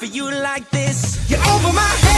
for you like this. You're over my head.